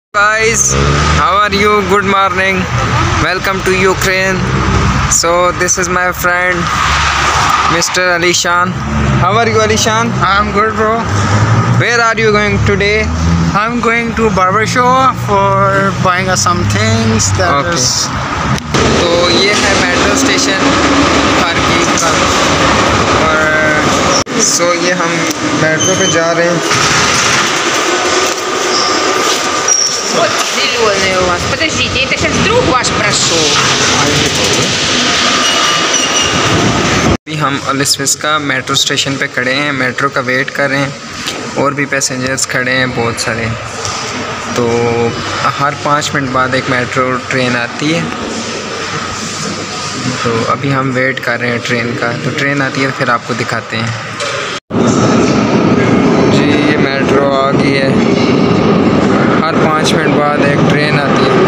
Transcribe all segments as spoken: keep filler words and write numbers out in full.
Guys, how are you? Good morning. Welcome to Ukraine. So this is my friend Mister Alishan. How are you, Alishan? I'm good, bro. Where are you going today? I'm going to barber shop for buying us some things. That Okay. is तो ये है metro station खारकी का और सो ये हम metro पे जा रहे हैं. Вот зеленый у вас. Подождите, это сейчас друг ваш прошел. अभी हम अलिस्विस का मेट्रो स्टेशन पे खड़े हैं, मेट्रो का वेट कर रहे हैं और भी पैसेंजर्स खड़े हैं बहुत सारे. तो हर पाँच मिनट बाद एक मेट्रो ट्रेन आती है, तो अभी हम वेट कर रहे हैं ट्रेन का. तो ट्रेन आती है फिर आपको दिखाते हैं. जी ये मेट्रो आ गई है, हर पाँच मिनट बाद एक ट्रेन आती है.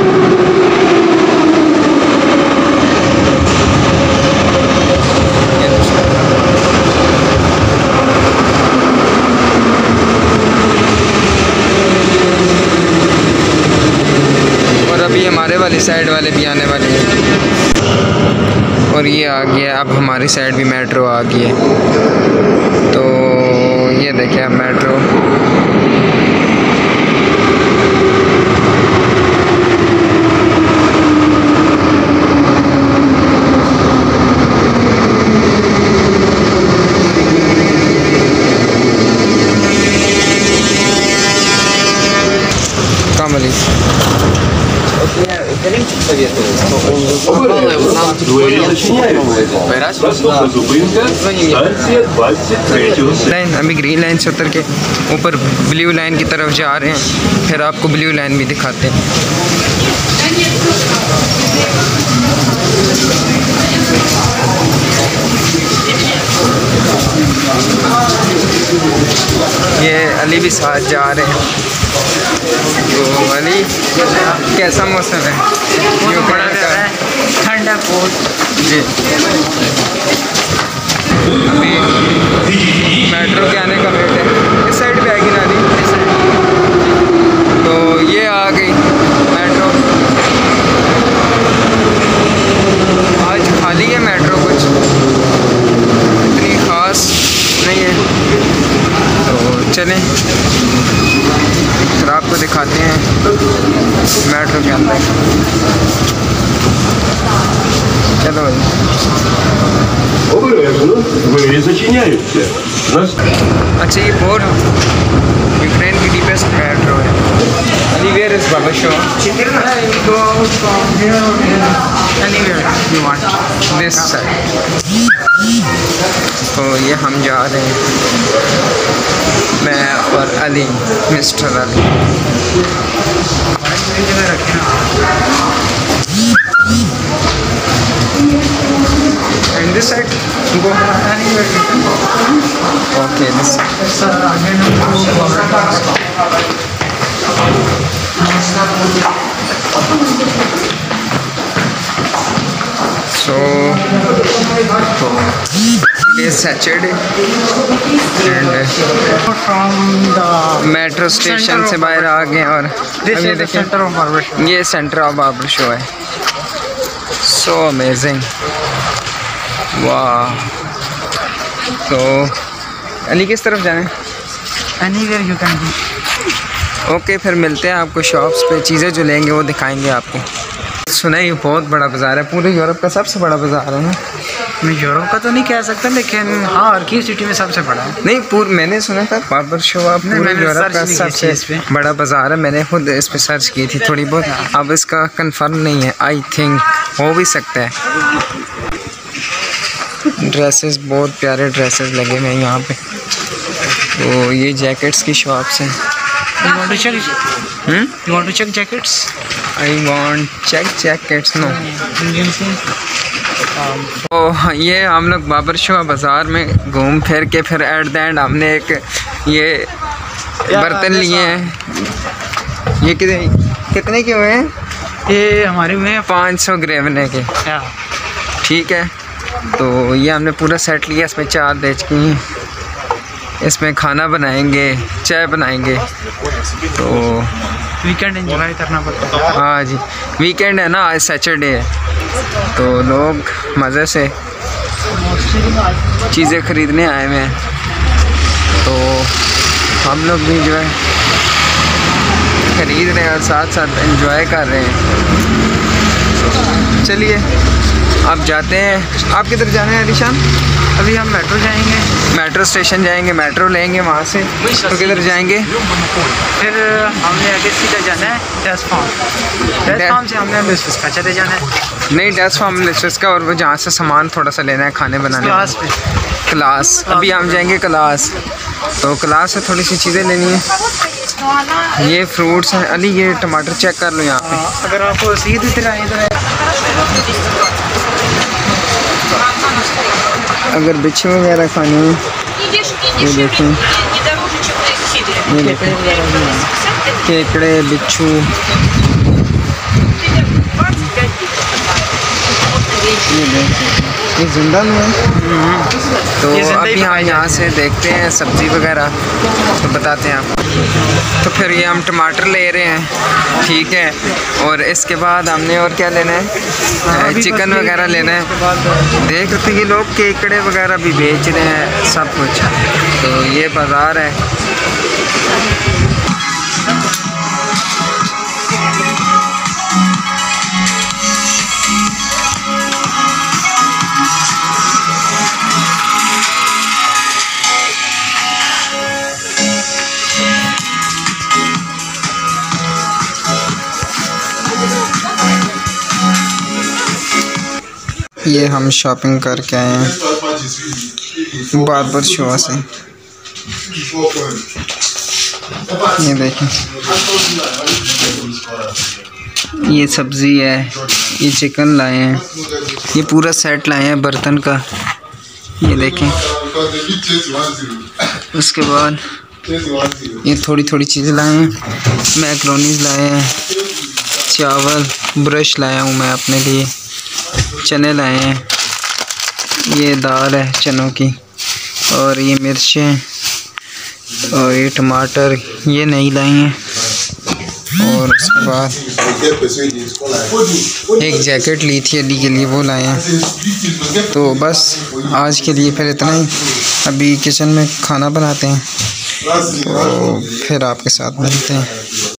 और अभी हमारे वाली साइड वाले भी आने वाले हैं. और ये आ गया, अब हमारी साइड भी मेट्रो आ गई है. तो ये देखिए अब मेट्रो. Камали. लाइन अभी ग्रीन लाइन से उतर के ऊपर ब्लू लाइन की तरफ जा रहे हैं, फिर आपको ब्लू लाइन भी दिखाते हैं. ये अली भी साथ जा रहे हैं. तो अली कैसा मौसम है? बहुत बड़ा है, ठंडा बहुत. जी अभी मेट्रो के आने का वेट है. इस साइड पे आएगी ना अली? तो ये आ गई मेट्रो. आज खाली है मेट्रो, कुछ इतनी ख़ास नहीं है. तो चलें फिर आपको दिखाते हैं मेट्रो के अंदर. चलो Обережно, двері зачиняються. अच्छा ये बहुत यूक्रेन की डीपेस्ट मेट्रो है. अली वेयर इज बाबा shop? Go from here anywhere you want. This side. तो ये हम जा रहे हैं, मैं और Ali, mister Ali. And this side, go Anywhere you can go. okay. This It's uh, again so it is Saturday and from the metro station से बाहर आ गए और this अभी is the देखिए center of barber shop. ये सेंटर ऑफ बार्बर शो है. So amazing, वाह. तो अली किस तरफ जाना है? Anywhere you can go. Okay फिर मिलते हैं आपको शॉप्स पे. चीज़ें जो लेंगे वो दिखाएंगे आपको. सुना ये बहुत बड़ा बाज़ार है, पूरे यूरोप का सबसे बड़ा बाज़ार है ना? मैं यूरोप का तो नहीं कह सकता, लेकिन हाँ हर की सिटी में सबसे बड़ा है. नहीं पूर मैंने सुना था बार्बर शो आप नहीं, पूरे मैंने यूरोप सर्च का नहीं की सबसे इस पे. बड़ा बाज़ार है. मैंने खुद इस पे सर्च की थी थोड़ी बहुत. अब इसका कंफर्म नहीं है, आई थिंक हो भी सकता है. ड्रेसेस बहुत प्यारे ड्रेसेस लगे हुए हैं यहाँ पे. तो ये जैकेट्स की शॉप्स हैं. You want to check? Hmm You want to check jackets? I want check jackets no. Indian thing. तो ये हम लोग बाबर शो बाज़ार में घूम फिर के फिर एट द एंड हमने एक ये बर्तन लिए हैं. ये कितने कितने के हुए हैं? ये हमारे में पाँच सौ ग्रेवने के. ठीक है. तो ये हमने पूरा सेट लिया. इसमें चार डेचकी, इसमें खाना बनाएंगे, चाय बनाएंगे, तो वीकेंड एंजॉय करना पड़ता है। हाँ जी, वीकेंड है ना, आज सैटरडे है, तो लोग मज़े से चीज़ें ख़रीदने आए हुए हैं, तो हम लोग भी जो है ख़रीद रहे हैं और साथ साथ एंजॉय कर रहे हैं। चलिए अब जाते हैं। आप किधर जाना है अलीशान? अभी हम मेट्रो जाएंगे, मेट्रो स्टेशन जाएंगे, मेट्रो लेंगे वहाँ से, तो किधर जाएंगे? फिर हमने आगे सीधा जाना है डेस्क फार्म। डेस्क फार्म से हमने लिस्फिस का चले जाना है। नहीं, डेस्क फार्म लिस्फिस का, और वो जहाँ से सामान थोड़ा सा लेना है खाने बनाने क्लास पे। क्लास अभी हम जाएंगे क्लास, तो क्लास से थोड़ी सी चीज़ें लेनी है। ये फ्रूट्स हैं। अली ये टमाटर चेक कर लो यहाँ पे। अगर आपको सीधी तरह इधर अगर बिच्छू वगैरह खाने हैं, ये देखें, ये देखें केकड़े, बिच्छू, ये देखें, ये जिंदा में है। तो अभी हम यहाँ से देखते हैं सब्ज़ी वगैरह, तो बताते हैं आपको। तो फिर ये हम टमाटर ले रहे हैं, ठीक है, और इसके बाद हमने और क्या लेना है, चिकन वगैरह लेना है। देख रहे थे ये लोग केकड़े वगैरह भी बेच रहे हैं, सब कुछ। तो ये बाज़ार है। ये हम शॉपिंग करके आए हैं बार्बर शो से। ये देखें, ये सब्ज़ी है, ये चिकन लाए हैं, ये पूरा सेट लाए हैं बर्तन का। ये देखें, उसके बाद ये थोड़ी थोड़ी चीज़ें लाए हैं, मैक्रोनीज लाए हैं, चावल, ब्रश लाया हूँ मैं अपने लिए, चने लाए हैं, ये दाल है चनों की, और ये मिर्चें, और ये टमाटर ये नहीं लाई हैं। और उसके बाद एक जैकेट ली थी अली के लिए, वो लाए हैं। तो बस आज के लिए फिर इतना ही। अभी किचन में खाना बनाते हैं, तो फिर आपके साथ मिलते हैं।